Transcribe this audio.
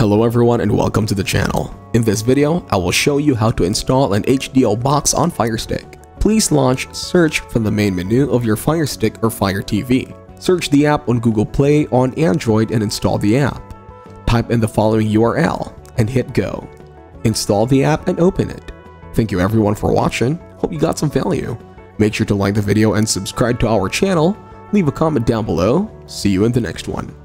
Hello everyone and welcome to the channel. In this video, I will show you how to install an HDO box on FIRESTICK. Please launch Search from the main menu of your FIRESTICK or Fire TV. Search the app on Google Play on Android and install the app. Type in the following URL and hit go. Install the app and open it. Thank you everyone for watching. Hope you got some value. Make sure to like the video and subscribe to our channel. Leave a comment down below. See you in the next one.